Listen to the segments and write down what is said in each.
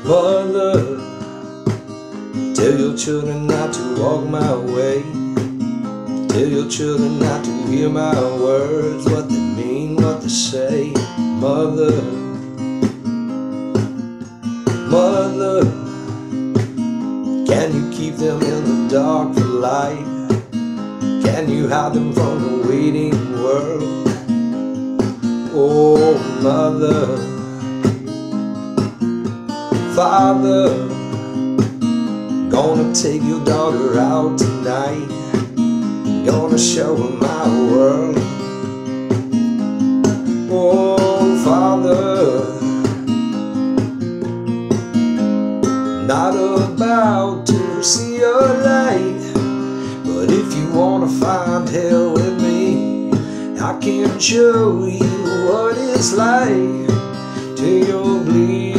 Mother, tell your children not to walk my way. Tell your children not to hear my words, what they mean, what they say. Mother, Mother, can you keep them in the dark for light? Can you hide them from the waiting world? Oh, Mother, Father, gonna take your daughter out tonight, gonna show her my world. Oh, Father, not about to see your light, but if you wanna find hell with me, I can show you what it's like till you're bleeding.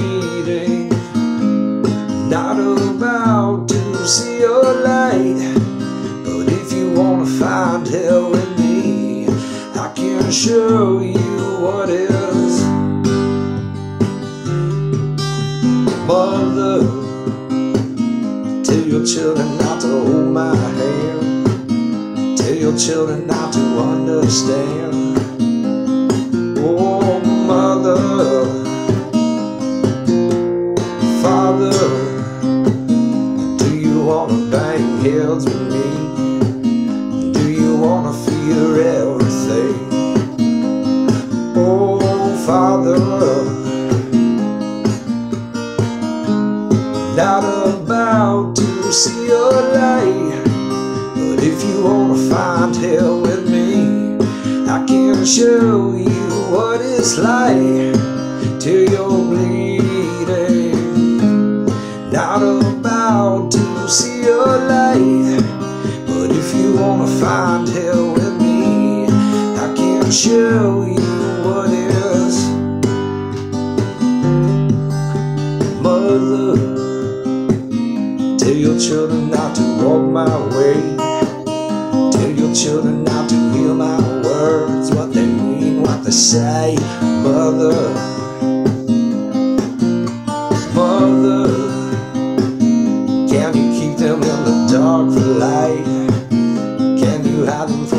Not about to see your light, but if you wanna find hell with me, I can show you what is. Mother, tell your children not to hold my hand. Tell your children not to understand. Oh, Mother, Father, do you wanna bang heads with me? Do you wanna feel everything? Oh, Father, not about to see your light, but if you wanna find hell with me, I can show you what it's like till you're bleeding. Not about to see your light, but if you wanna find hell with me, I can show you what is. Mother, tell your children not to walk my way. Tell your children not to hear my words, what they mean, what they say. Mother, Mother, can you keep them in the dark for light? Can you hide them from